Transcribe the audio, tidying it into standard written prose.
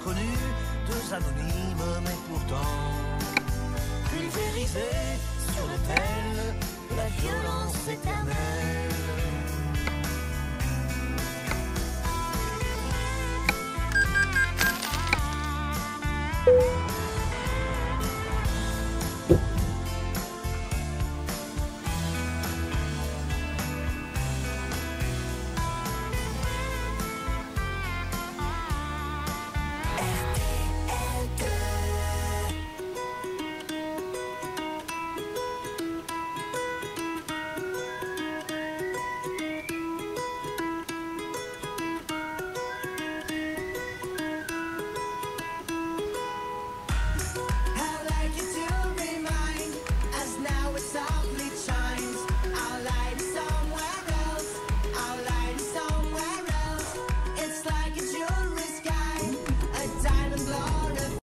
inconnus, deux anonymes, mais pourtant pulvérisés sur l'autel, la violence éternelle.